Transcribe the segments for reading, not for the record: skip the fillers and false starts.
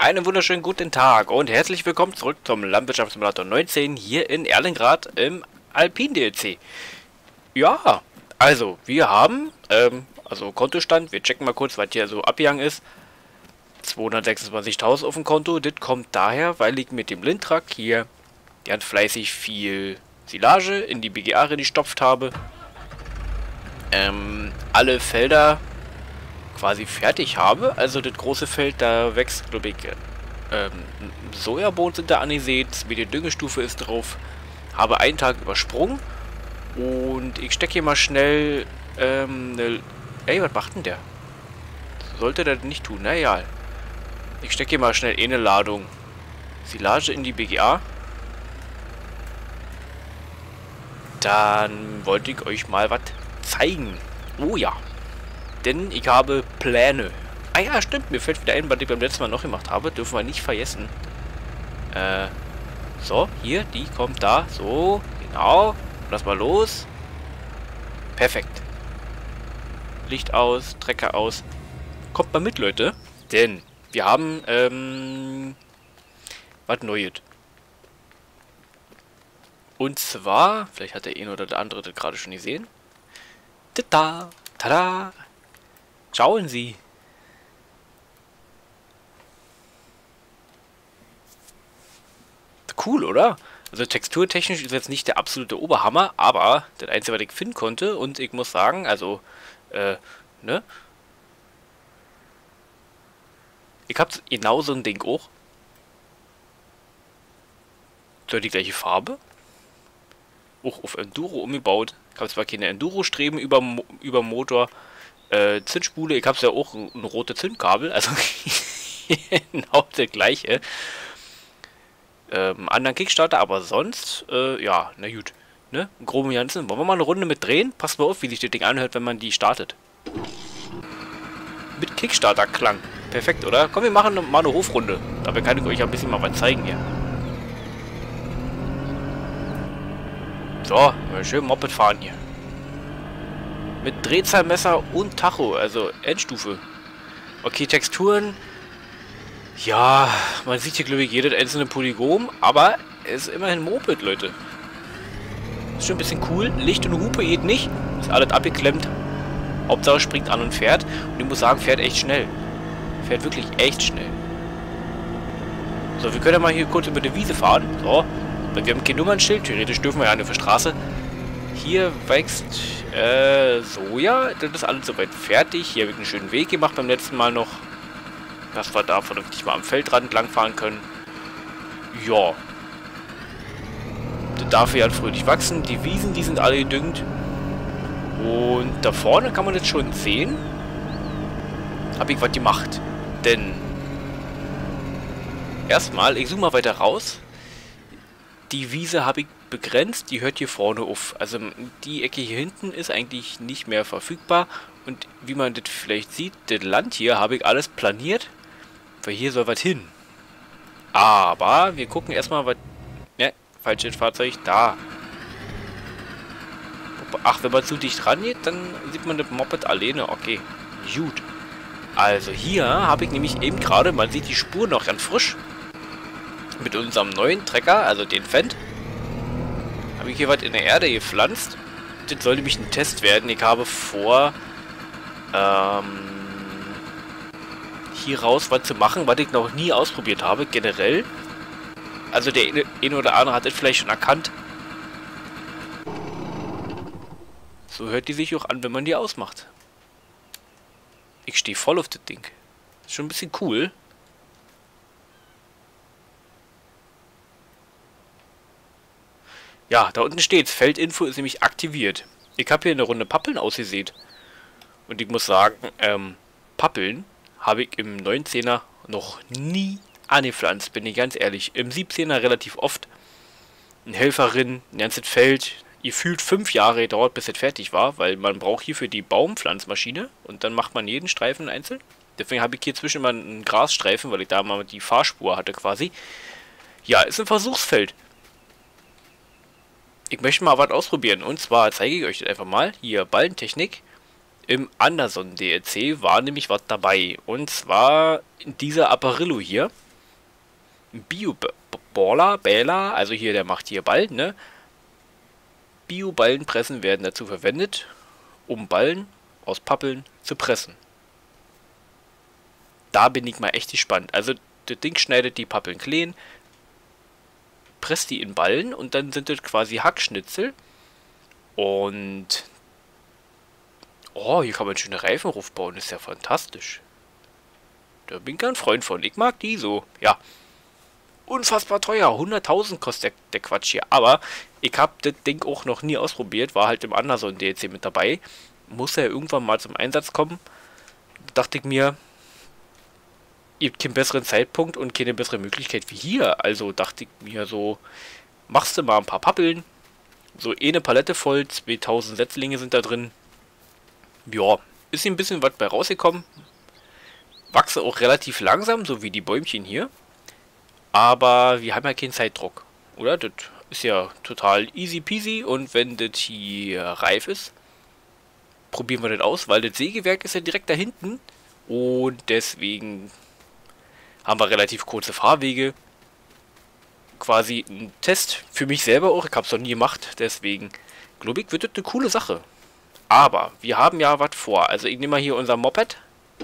Einen wunderschönen guten Tag und herzlich willkommen zurück zum Landwirtschaftssimulator 19 hier in Erlengrad im Alpin DLC. Ja, also wir haben, Kontostand, wir checken mal kurz, was hier so abgegangen ist. 226.000 auf dem Konto, das kommt daher, weil ich mit dem Lindtruck hier ganz fleißig viel Silage in die BGA gestopft habe. Alle Felder quasi fertig habe. Also das große Feld, da wächst, glaube ich, Sojabohnen sind da angesät, Medium-Düngestufe ist drauf. Habe einen Tag übersprungen und ich stecke hier mal schnell ey, was macht denn der? Sollte der nicht tun, na egal. Ich stecke hier mal schnell eine Ladung Silage in die BGA. Dann wollte ich euch mal was zeigen. Oh ja. Denn ich habe Pläne. Ah ja, stimmt. Mir fällt wieder ein, was ich beim letzten Mal noch gemacht habe. Dürfen wir nicht vergessen. So, hier, die kommt da. So, genau. Lass mal los. Perfekt. Licht aus, Trecker aus. Kommt mal mit, Leute. Denn wir haben, was Neues. Und zwar, vielleicht hat der eine oder der andere das gerade schon gesehen. Tada! Tada! Schauen Sie! Cool, oder? Also texturtechnisch ist jetzt nicht der absolute Oberhammer, aber das Einzige, was ich finden konnte, und ich muss sagen, also, ne? Ich hab genau so ein Ding auch. So die gleiche Farbe. Auch auf Enduro umgebaut. Ich habe zwar keine Enduro-Streben über Motor. Zündspule, ich habe ja auch ein rotes Zündkabel, also genau das gleiche. Anderen Kickstarter, aber sonst, ja, na gut. Ne? Groben Jansen. Wollen wir mal eine Runde mit drehen? Passt mal auf, wie sich das Ding anhört, wenn man die startet. Mit Kickstarter-Klang. Perfekt, oder? Komm, wir machen mal eine Hofrunde. Dabei kann ich euch ein bisschen mal was zeigen hier. So, mal schön Moped fahren hier. Mit Drehzahlmesser und Tacho, also Endstufe. Okay, Texturen. Ja, man sieht hier, glaube ich, jedes einzelne Polygon, aber es ist immerhin Moped, Leute. Ist schon ein bisschen cool. Licht und Hupe geht nicht. Ist alles abgeklemmt. Hauptsache springt an und fährt. Und ich muss sagen, fährt echt schnell. Fährt wirklich echt schnell. So, wir können ja mal hier kurz über die Wiese fahren. So, weil wir haben kein Nummernschild. Theoretisch dürfen wir ja nicht auf der Straße. Hier wächst Soja. Das ist alles soweit fertig. Hier habe ich einen schönen Weg gemacht beim letzten Mal noch. Dass wir da vernünftig mal am Feldrand langfahren können. Ja. Das darf ja fröhlich wachsen. Die Wiesen, die sind alle gedüngt. Und da vorne kann man jetzt schon sehen. Habe ich was gemacht. Denn erstmal, ich zoome mal weiter raus. Die Wiese habe ich begrenzt, die hört hier vorne auf. Also die Ecke hier hinten ist eigentlich nicht mehr verfügbar. Und wie man das vielleicht sieht, das Land hier habe ich alles planiert. Weil hier soll was hin. Aber wir gucken erstmal, was... Ne, falsches Fahrzeug, da. Ach, wenn man zu dicht rangeht, dann sieht man das Moped alleine. Okay, gut. Also hier habe ich nämlich eben gerade, man sieht die Spur noch ganz frisch. Mit unserem neuen Trecker, also den Fendt, habe ich hier was in der Erde gepflanzt. Das soll nämlich ein Test werden. Ich habe vor, hier raus was zu machen, was ich noch nie ausprobiert habe, generell. Also der eine oder andere hat es vielleicht schon erkannt. So hört die sich auch an, wenn man die ausmacht. Ich stehe voll auf das Ding. Ist schon ein bisschen cool. Ja, da unten steht's. Feldinfo ist nämlich aktiviert. Ich habe hier eine Runde Pappeln ausgesät. Und ich muss sagen, Pappeln habe ich im 19er noch nie angepflanzt, bin ich ganz ehrlich. Im 17er relativ oft. Eine Helferin, ein ganzes Feld. Gefühlt 5 Jahre gedauert, bis es fertig war, weil man braucht hierfür die Baumpflanzmaschine und dann macht man jeden Streifen einzeln. Deswegen habe ich hier zwischen mal einen Grasstreifen, weil ich da mal die Fahrspur hatte quasi. Ja, ist ein Versuchsfeld. Ich möchte mal was ausprobieren und zwar zeige ich euch das einfach mal. Hier, Ballentechnik. Im Anderson DLC war nämlich was dabei. Und zwar dieser Apparillo hier. Bäler, also hier, der macht hier Ballen, ne? Bio-Ballenpressen werden dazu verwendet, um Ballen aus Pappeln zu pressen. Da bin ich mal echt gespannt. Also, das Ding schneidet die Pappeln klein, presst die in Ballen und dann sind das quasi Hackschnitzel. Und oh, hier kann man schöne Reifen aufbauen, ist ja fantastisch. Da bin ich ein Freund von. Ich mag die so. Ja, unfassbar teuer. 100.000 kostet der Quatsch hier. Aber ich habe das Ding auch noch nie ausprobiert. War halt im Anderson DLC mit dabei. Muss ja irgendwann mal zum Einsatz kommen. Dachte ich mir, gibt keinen besseren Zeitpunkt und keine bessere Möglichkeit wie hier. Also dachte ich mir so, machst du mal ein paar Pappeln. So eine Palette voll, 2000 Setzlinge sind da drin. Ja, ist hier ein bisschen was bei rausgekommen. Wachse auch relativ langsam, so wie die Bäumchen hier. Aber wir haben ja keinen Zeitdruck, oder? Das ist ja total easy peasy. Und wenn das hier reif ist, probieren wir das aus, weil das Sägewerk ist ja direkt da hinten. Und deswegen haben wir relativ kurze Fahrwege. Quasi ein Test für mich selber auch. Ich habe es noch nie gemacht, deswegen glaube ich, wird das eine coole Sache. Aber wir haben ja was vor. Also ich nehme mal hier unser Moped.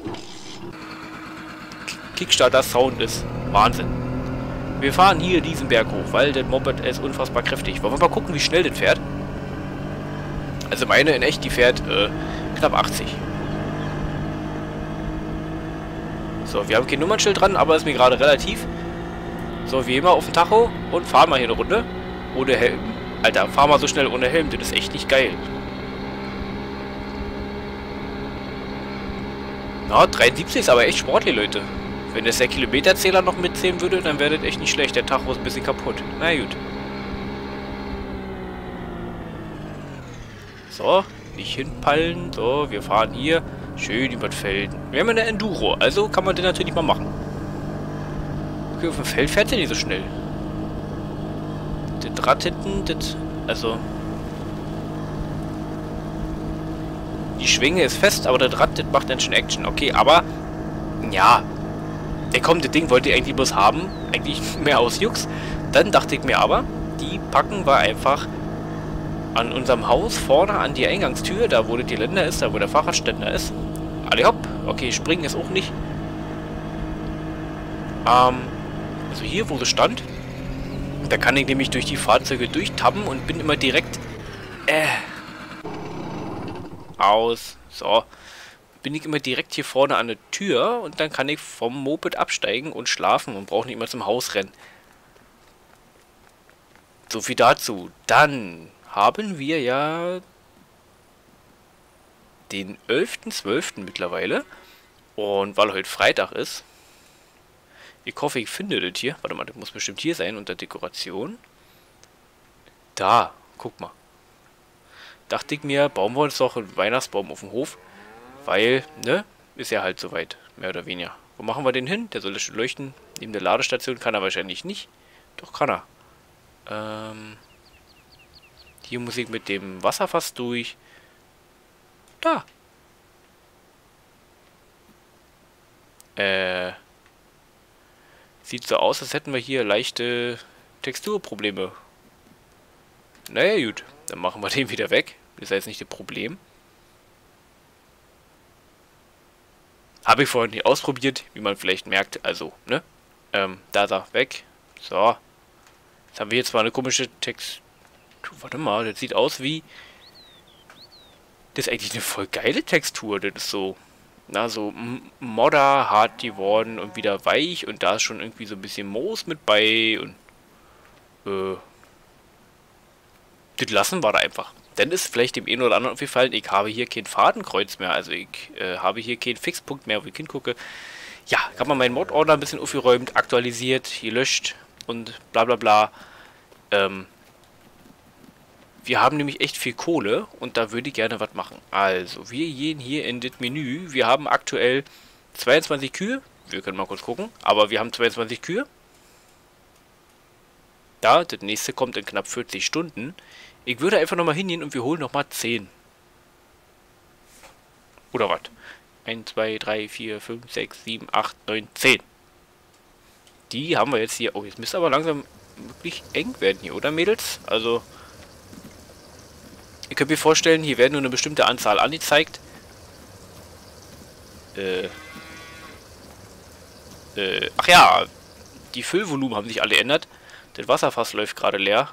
Kickstarter Sound ist Wahnsinn. Wir fahren hier diesen Berg hoch, weil das Moped ist unfassbar kräftig. Wollen wir mal gucken, wie schnell das fährt? Also meine in echt, die fährt knapp 80. So, wir haben kein Nummernschild dran, aber ist mir gerade relativ. So, wie immer auf dem Tacho und fahren mal hier eine Runde. Ohne Helm. Alter, fahr mal so schnell ohne Helm, das ist echt nicht geil. Na, 73 ist aber echt sportlich, Leute. Wenn das der Kilometerzähler noch mitzählen würde, dann wäre das echt nicht schlecht. Der Tacho ist ein bisschen kaputt. Na gut. So, nicht hinpallen. So, wir fahren hier schön über das Feld. Wir haben eine Enduro, also kann man den natürlich mal machen. Okay, auf dem Feld fährt der nicht so schnell. Das Rad hinten, das... Also... Die Schwinge ist fest, aber das Rad, das macht dann schon Action. Okay, aber... Ja... Der kommende Ding wollte ich eigentlich bloß haben. Eigentlich mehr aus Jux. Dann dachte ich mir aber, die packen wir einfach an unserem Haus vorne an die Eingangstür, da wo das Geländer ist, da wo der Fahrradständer ist. Alle hopp. Okay, springen ist auch nicht. Also hier, wo sie stand. Da kann ich nämlich durch die Fahrzeuge durchtappen und bin immer direkt aus. So. Bin ich immer direkt hier vorne an der Tür und dann kann ich vom Moped absteigen und schlafen und brauche nicht immer zum Haus rennen. So viel dazu. Dann haben wir ja den 11.12. mittlerweile. Und weil heute Freitag ist, ich hoffe, ich finde das hier. Warte mal, das muss bestimmt hier sein unter Dekoration. Da, guck mal. Dachte ich mir, bauen wir uns doch einen Weihnachtsbaum auf dem Hof. Weil, ne, ist ja halt soweit, mehr oder weniger. Wo machen wir den hin? Der soll schon leuchten. Neben der Ladestation kann er wahrscheinlich nicht. Doch, kann er. Hier muss ich mit dem Wasserfass durch. Da. Sieht so aus, als hätten wir hier leichte Texturprobleme. Naja, gut. Dann machen wir den wieder weg. Ist ja jetzt nicht das Problem. Habe ich vorhin nicht ausprobiert, wie man vielleicht merkt. Also, ne? Da, weg. So. Jetzt haben wir hier zwar eine komische Textur. Warte mal, das sieht aus wie... Das ist eigentlich eine voll geile Textur. Das ist so... Na, so Modder, hart geworden und wieder weich. Und da ist schon irgendwie so ein bisschen Moos mit bei. Und... das lassen wir da einfach. Dann ist vielleicht dem einen oder anderen aufgefallen, ich habe hier kein Fadenkreuz mehr. Also ich habe hier keinen Fixpunkt mehr, wo ich hingucke. Ja, ich habe mal meinen Mod-Ordner ein bisschen aufgeräumt, aktualisiert, gelöscht und bla bla bla. Wir haben nämlich echt viel Kohle und da würde ich gerne was machen. Also, wir gehen hier in das Menü. Wir haben aktuell 22 Kühe. Wir können mal kurz gucken. Aber wir haben 22 Kühe. Da, das nächste kommt in knapp 40 Stunden. Ich würde einfach nochmal hingehen und wir holen nochmal 10. Oder was? 1, 2, 3, 4, 5, 6, 7, 8, 9, 10. Die haben wir jetzt hier. Oh, jetzt müsste aber langsam wirklich eng werden hier, oder Mädels? Also, ihr könnt mir vorstellen, hier werden nur eine bestimmte Anzahl angezeigt. Ach ja, die Füllvolumen haben sich alle geändert. Das Wasserfass läuft gerade leer.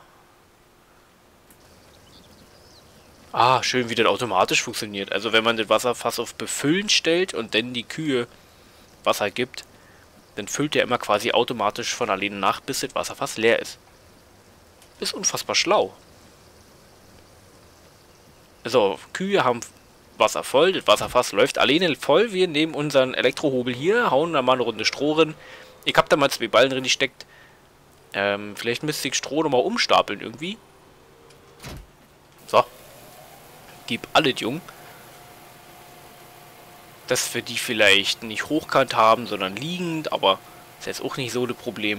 Ah, schön, wie das automatisch funktioniert. Also wenn man das Wasserfass auf Befüllen stellt und dann die Kühe Wasser gibt, dann füllt er immer quasi automatisch von alleine nach, bis das Wasserfass leer ist. Ist unfassbar schlau. So, Kühe haben Wasser voll, das Wasserfass läuft alleine voll. Wir nehmen unseren Elektrohobel hier, hauen da mal eine Runde Stroh drin. Ich hab da mal 2 Ballen drin gesteckt. Vielleicht müsste ich Stroh nochmal umstapeln irgendwie. So. Gib alles, Jung. Dass wir die vielleicht nicht hochkant haben, sondern liegend, aber ist jetzt auch nicht so das Problem.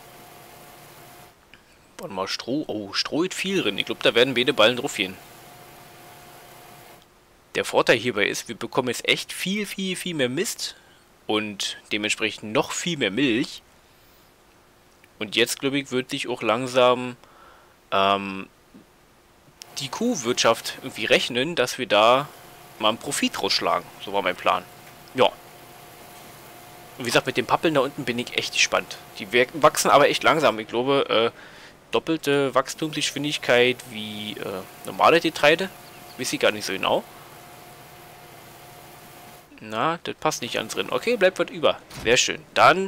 Warte mal, Stroh. Oh, Stroh ist viel drin. Ich glaube, da werden beide Ballen drauf gehen. Der Vorteil hierbei ist, wir bekommen jetzt echt viel mehr Mist und dementsprechend noch viel mehr Milch. Und jetzt, glaube ich, wird sich auch langsam die Kuhwirtschaft irgendwie rechnen, dass wir da mal einen Profit rausschlagen. So war mein Plan. Ja. Und wie gesagt, mit den Pappeln da unten bin ich echt gespannt. Die wachsen aber echt langsam. Ich glaube, doppelte Wachstumsgeschwindigkeit wie normale Getreide. Weiß ich gar nicht so genau. Na, das passt nicht ans drin. Okay, bleibt was über. Sehr schön. Dann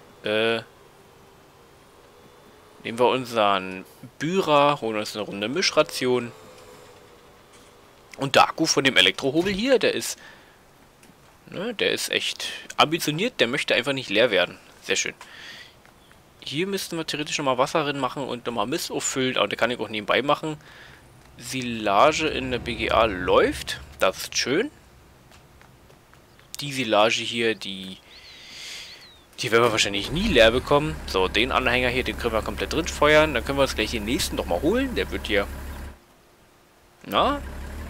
nehmen wir unseren Bührer, holen uns eine Runde Mischration. Und der Akku von dem Elektrohobel hier, der ist echt ambitioniert. Der möchte einfach nicht leer werden. Sehr schön. Hier müssten wir theoretisch nochmal Wasser drin machen und nochmal Mist auffüllen. Aber der kann ich auch nebenbei machen. Silage in der BGA läuft. Das ist schön. Die Silage hier, die werden wir wahrscheinlich nie leer bekommen. So, den Anhänger hier, den können wir komplett drin feuern. Dann können wir uns gleich den nächsten noch mal holen. Der wird hier... Na?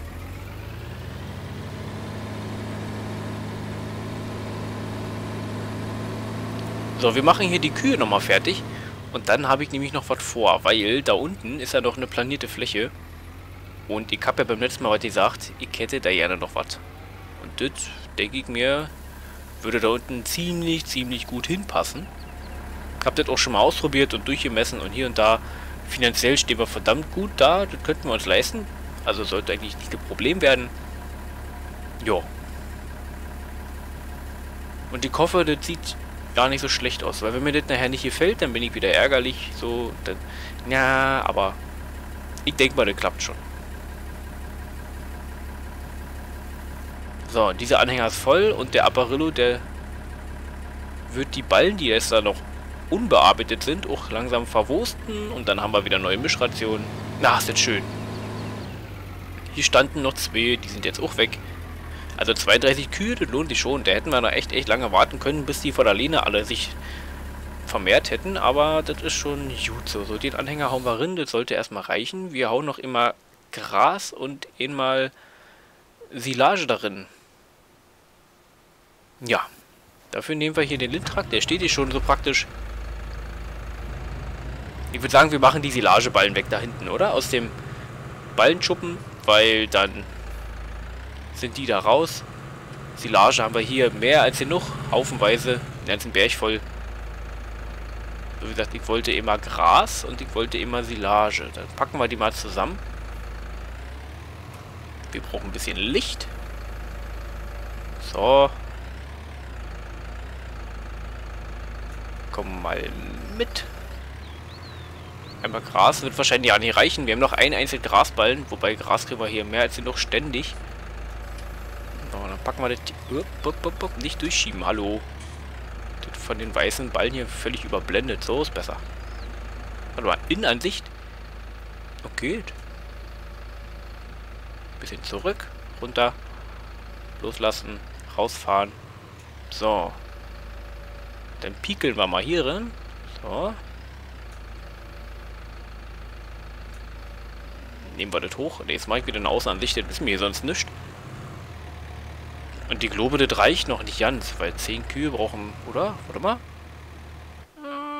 So, wir machen hier die Kühe noch mal fertig. Und dann habe ich nämlich noch was vor, weil da unten ist ja noch eine planierte Fläche. Und ich habe ja beim letzten Mal was gesagt, ich hätte da gerne noch was. Und das, denke ich mir, würde da unten ziemlich gut hinpassen. Ich habe das auch schon mal ausprobiert und durchgemessen und hier und da. Finanziell stehen wir verdammt gut da, das könnten wir uns leisten. Also sollte eigentlich nicht ein Problem werden. Jo. Und ich hoffe, das sieht gar nicht so schlecht aus, weil wenn mir das nachher nicht gefällt, dann bin ich wieder ärgerlich. So, dann, ja, aber ich denke mal, das klappt schon. So, dieser Anhänger ist voll und der Apparillo, der wird die Ballen, die jetzt da noch unbearbeitet sind, auch langsam verwursten und dann haben wir wieder neue Mischrationen. Na, ist das schön. Hier standen noch 2, die sind jetzt auch weg. Also 32 Kühe, das lohnt sich schon. Da hätten wir noch echt lange warten können, bis die von alleine alle sich vermehrt hätten, aber das ist schon gut so. So, den Anhänger hauen wir rein, das sollte erstmal reichen. Wir hauen noch immer Gras und einmal Silage darin. Ja, dafür nehmen wir hier den Lindtrak, der steht hier schon so praktisch. Ich würde sagen, wir machen die Silageballen weg da hinten, oder? Aus dem Ballenschuppen, weil dann sind die da raus. Silage haben wir hier mehr als genug, haufenweise, den ganzen Berg voll. So wie gesagt, ich wollte immer Gras und ich wollte immer Silage. Dann packen wir die mal zusammen. Wir brauchen ein bisschen Licht. So. Komm mal mit. Einmal Gras wird wahrscheinlich ja nicht reichen. Wir haben noch einen einzelnen Grasballen. Wobei Gras kriegen wir hier mehr als genug ständig. So, dann packen wir das... Nicht durchschieben, hallo. Das von den weißen Ballen hier völlig überblendet. So ist besser. Warte mal, Innenansicht. Okay. Bisschen zurück. Runter. Loslassen. Rausfahren. So. Dann piekeln wir mal hier rein. So. Nehmen wir das hoch. Und jetzt mache ich wieder eine Außenansicht. Das wissen wir hier sonst nicht. Und ich glaube, das reicht noch nicht ganz. Weil 10 Kühe brauchen... Oder? Warte mal.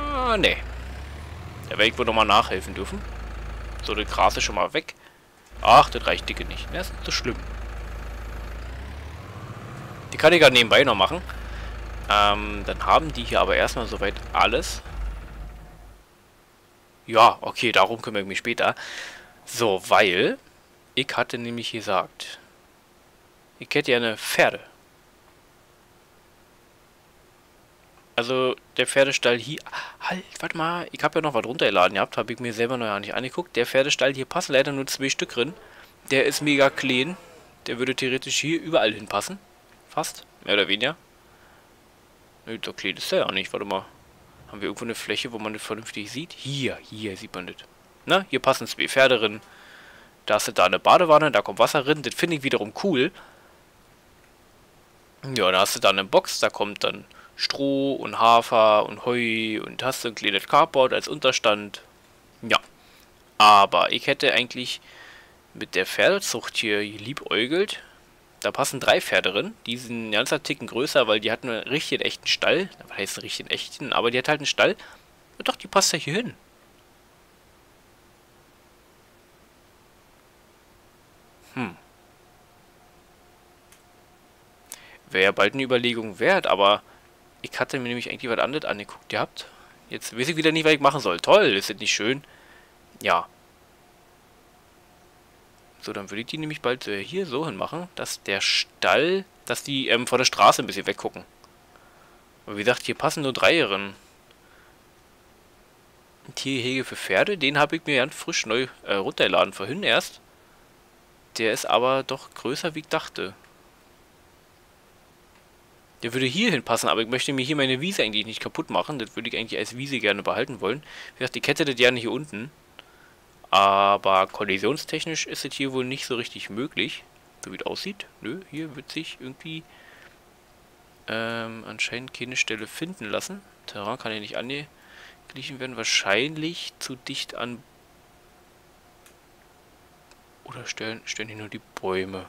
Ah, nee. Da werde ich wohl nochmal nachhelfen dürfen. So, das Gras ist schon mal weg. Ach, das reicht dicke nicht. Das ist nicht so schlimm. Die kann ich gerade nebenbei noch machen. Dann haben die hier aber erstmal soweit alles. Ja, okay, darum kümmere ich mich später. So, weil ich hatte nämlich gesagt, ich hätte ja eine Pferde. Also, der Pferdestall hier... Halt, warte mal, ich habe ja noch was runtergeladen gehabt, habe ich mir selber noch gar nicht angeguckt. Der Pferdestall hier passen leider nur 2 Stück drin. Der ist mega clean. Der würde theoretisch hier überall hinpassen. Fast, mehr oder weniger. Nö, so clean ist der ja nicht, warte mal. Haben wir irgendwo eine Fläche, wo man das vernünftig sieht? Hier sieht man das. Na, hier passen 2 Pferde drin. Da ist da eine Badewanne, da kommt Wasser drin. Das finde ich wiederum cool. Ja, da hast du dann eine Box, da kommt dann Stroh und Hafer und Heu und hast du ein kleines Carport als Unterstand. Ja, aber ich hätte eigentlich mit der Pferdezucht hier liebäugelt. Da passen 3 Pferde drin. Die sind ein ganzer Ticken größer, weil die hatten einen richtig echten Stall. Was heißt einen richtig echten? Aber die hat halt einen Stall. Und doch, die passt ja hier hin. Wäre ja bald eine Überlegung wert, aber ich hatte mir nämlich eigentlich was anderes angeguckt gehabt. Jetzt weiß ich wieder nicht, was ich machen soll. Toll, ist das nicht schön? Ja. So, dann würde ich die nämlich bald hier so hinmachen, dass der Stall, dass die von der Straße ein bisschen weggucken. Aber wie gesagt, hier passen nur 3 rein. Ein Tiergehege für Pferde, den habe ich mir ganz frisch neu runtergeladen, vorhin erst. Der ist aber doch größer, wie ich dachte. Der würde hier hinpassen, aber ich möchte mir hier meine Wiese eigentlich nicht kaputt machen. Das würde ich eigentlich als Wiese gerne behalten wollen. Wie gesagt, ich hätte das gerne hier unten. Aber kollisionstechnisch ist es hier wohl nicht so richtig möglich. So wie es aussieht. Nö, hier wird sich irgendwie anscheinend keine Stelle finden lassen. Terrain kann ja nicht angeglichen werden. Wahrscheinlich zu dicht an... Oder stellen hier nur die Bäume.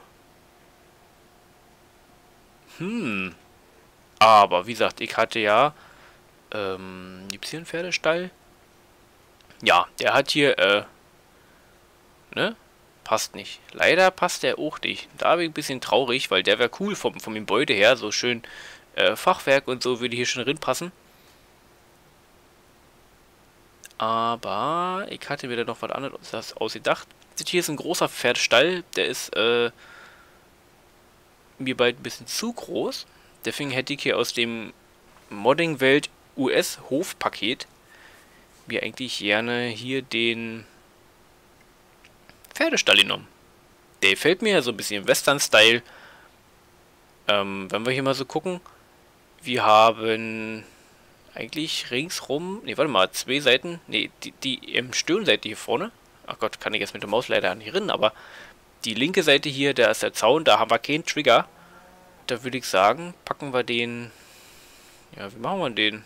Aber, wie gesagt, ich hatte ja... Gibt es hier einen Pferdestall? Ja, der hat hier, ne? Passt nicht. Leider passt der auch nicht. Da bin ich ein bisschen traurig, weil der wäre cool vom Gebäude her. So schön Fachwerk und so würde hier schon reinpassen. Aber ich hatte mir da noch was anderes ausgedacht. Das hier ist ein großer Pferdestall. Der ist mir bald ein bisschen zu groß. Deswegen hätte ich hier aus dem Modding-Welt US-Hofpaket mir eigentlich gerne hier den Pferdestall genommen. Der gefällt mir ja so ein bisschen im Western-Style. Wenn wir hier mal so gucken, wir haben eigentlich ringsrum, ne, warte mal, 2 Seiten, ne, die Stirnseite hier vorne, ach Gott, kann ich jetzt mit der Maus leider nicht rein, aber die linke Seite hier, da ist der Zaun, da haben wir keinen Trigger. Da würde ich sagen, packen wir den, ja, wie machen wir den?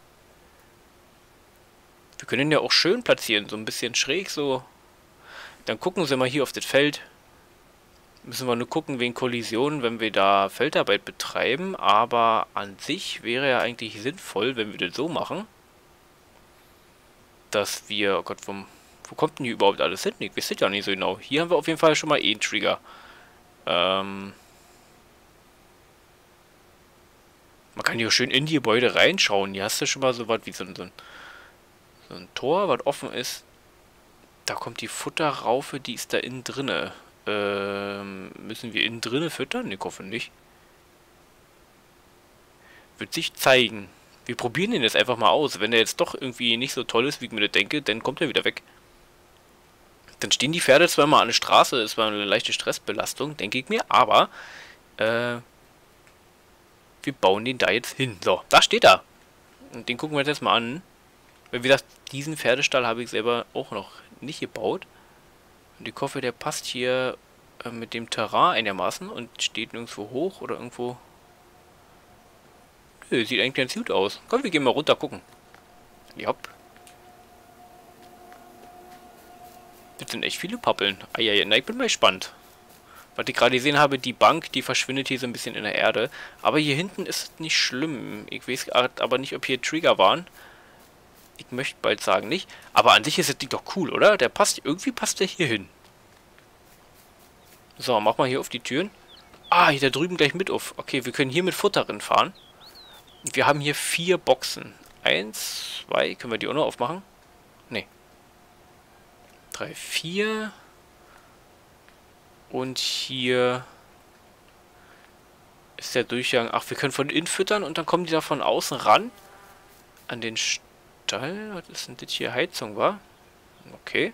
Wir können den ja auch schön platzieren, so ein bisschen schräg, so. Dann gucken Sie mal hier auf das Feld. Müssen wir nur gucken wegen Kollisionen, wenn wir da Feldarbeit betreiben. Aber an sich wäre ja eigentlich sinnvoll, wenn wir das so machen, dass wir... Oh Gott, wo kommt denn hier überhaupt alles hin? Ich weiß das ja nicht so genau. Hier haben wir auf jeden Fall schon mal einen Trigger. Man kann hier schön in die Gebäude reinschauen. Hier hast du schon mal so was wie so ein Tor, was offen ist. Da kommt die Futterraufe, die ist da innen drinne. Müssen wir innen drinne füttern? Ich hoffe nicht. Wird sich zeigen. Wir probieren den jetzt einfach mal aus. Wenn der jetzt doch irgendwie nicht so toll ist, wie ich mir das denke, dann kommt er wieder weg. Dann stehen die Pferde zwar mal an der Straße, ist zwar eine leichte Stressbelastung, denke ich mir, aber wir bauen den da jetzt hin. So, da steht er. Und den gucken wir uns jetzt mal an. Weil wie gesagt, diesen Pferdestall habe ich selber auch noch nicht gebaut. Und ich hoffe, der passt hier mit dem Terrain einigermaßen und steht nirgendwo hoch oder irgendwo... Nö, sieht eigentlich ganz gut aus. Komm, wir gehen mal runter gucken. Jopp. Das sind echt viele Pappeln. Eieiei, na, ich bin mal gespannt. Was ich gerade gesehen habe, die Bank, die verschwindet hier so ein bisschen in der Erde. Aber hier hinten ist es nicht schlimm. Ich weiß aber nicht, ob hier Trigger waren. Ich möchte bald sagen nicht. Aber an sich ist das Ding doch cool, oder? Der passt, irgendwie passt der hier hin. So, mach mal hier auf die Türen. Ah, hier da drüben gleich mit auf. Okay, wir können hier mit Futter fahren. Wir haben hier 4 Boxen. 1, 2, können wir die auch noch aufmachen? Nee. 3, 4. Und hier ist der Durchgang. Ach, wir können von innen füttern und dann kommen die da von außen ran. An den Stall. Was ist denn das hier? Heizung, wa? Okay.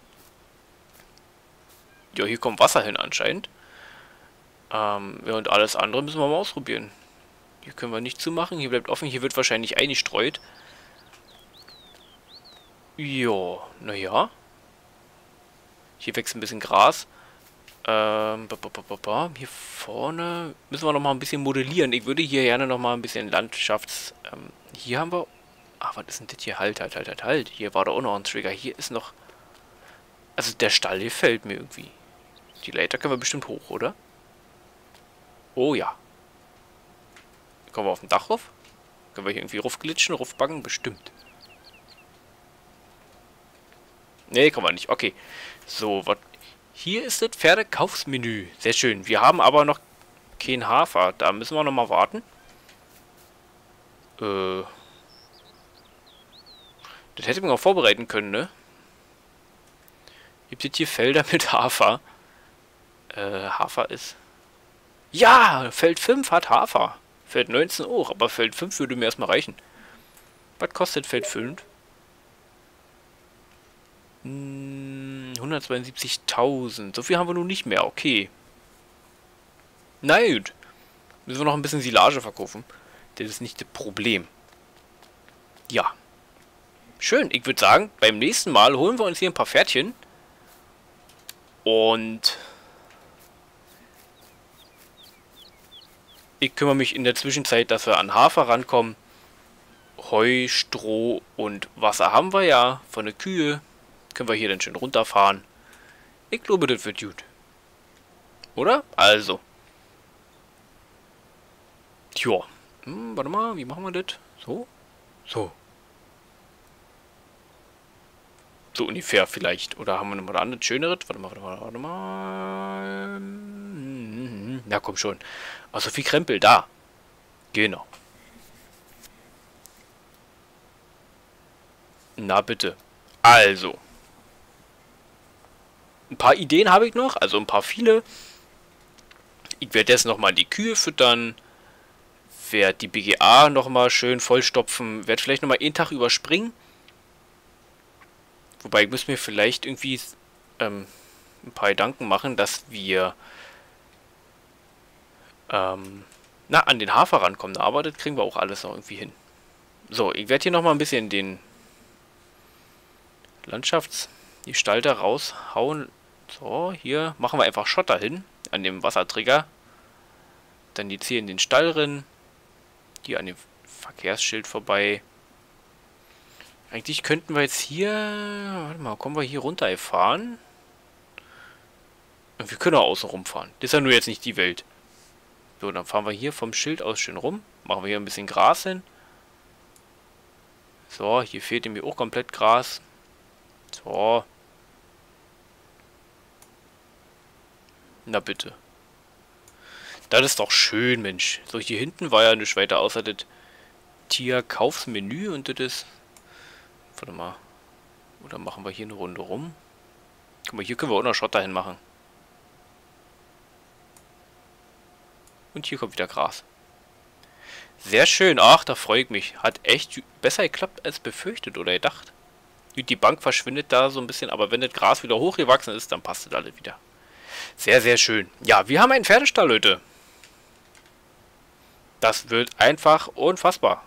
Ja, hier kommt Wasser hin anscheinend. Ja, und alles andere müssen wir mal ausprobieren. Hier können wir nicht zumachen. Hier bleibt offen. Hier wird wahrscheinlich eingestreut. Jo, naja. Hier wächst ein bisschen Gras. Hier vorne müssen wir noch mal ein bisschen modellieren. Ich würde hier gerne noch mal ein bisschen Landschafts... hier haben wir... Ah, was ist denn das hier? Halt. Hier war da auch noch ein Trigger. Hier ist noch... Also der Stall gefällt mir irgendwie. Die Leiter können wir bestimmt hoch, oder? Oh ja. Kommen wir auf dem Dach rauf? Können wir hier irgendwie raufglitschen, raufbacken? Bestimmt. Nee, kommen wir nicht. Okay. So, was... Hier ist das Pferdekaufsmenü. Sehr schön. Wir haben aber noch keinen Hafer. Da müssen wir noch mal warten. Das hätte man auch vorbereiten können, ne? Gibt es hier Felder mit Hafer? Hafer ist... Ja! Feld 5 hat Hafer. Feld 19 auch, aber Feld 5 würde mir erstmal reichen. Was kostet Feld 5? 172.000. So viel haben wir nun nicht mehr. Okay. Na gut. Müssen wir noch ein bisschen Silage verkaufen. Das ist nicht das Problem. Ja. Schön. Ich würde sagen, beim nächsten Mal holen wir uns hier ein paar Pferdchen. Und ich kümmere mich in der Zwischenzeit, dass wir an Hafer rankommen. Heu, Stroh und Wasser haben wir ja. Von der Kühe. Können wir hier dann schön runterfahren. Ich glaube, das wird gut. Oder? Also. Tja. Warte mal, wie machen wir das? So? So. So ungefähr vielleicht. Oder haben wir noch mal ein anderes Schöneres? Warte mal. Na komm schon. Oh, so viel Krempel da. Genau. Na bitte. Also. Ein paar Ideen habe ich noch. Also ein paar viele. Ich werde jetzt nochmal die Kühe füttern. Werde die BGA nochmal schön vollstopfen. Werde vielleicht nochmal einen Tag überspringen. Wobei ich muss mir vielleicht irgendwie ein paar Gedanken machen, dass wir an den Hafer rankommen. Aber das kriegen wir auch alles noch irgendwie hin. So, ich werde hier nochmal ein bisschen den Landschaftsgestalter raushauen. So, hier machen wir einfach Schotter hin an dem Wasserträger. Dann jetzt hier in den Stall rein. Hier an dem Verkehrsschild vorbei. Eigentlich könnten wir jetzt hier... Warte mal, kommen wir hier runtergefahren? Und wir können auch außen rumfahren. Das ist ja nur jetzt nicht die Welt. So, dann fahren wir hier vom Schild aus schön rum. Machen wir hier ein bisschen Gras hin. So, hier fehlt mir auch komplett Gras. So. Na bitte. Das ist doch schön, Mensch. So, hier hinten war ja nichts weiter außer das Tierkaufsmenü und das ist... Warte mal. Oder machen wir hier eine Runde rum? Guck mal, hier können wir auch noch Schotter hinmachen. Und hier kommt wieder Gras. Sehr schön. Ach, da freue ich mich. Hat echt besser geklappt als befürchtet oder gedacht. Die Bank verschwindet da so ein bisschen, aber wenn das Gras wieder hochgewachsen ist, dann passt das alles wieder. Sehr, sehr schön. Ja, wir haben einen Pferdestall, Leute. Das wird einfach unfassbar.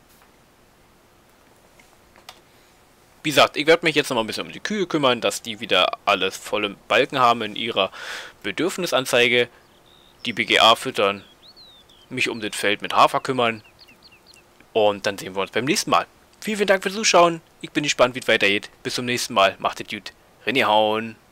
Wie gesagt, ich werde mich jetzt noch mal ein bisschen um die Kühe kümmern, dass die wieder alles volle Balken haben in ihrer Bedürfnisanzeige. Die BGA füttern. Mich um das Feld mit Hafer kümmern. Und dann sehen wir uns beim nächsten Mal. Vielen, vielen Dank fürs Zuschauen. Ich bin gespannt, wie es weitergeht. Bis zum nächsten Mal. Macht es gut. Reingehauen.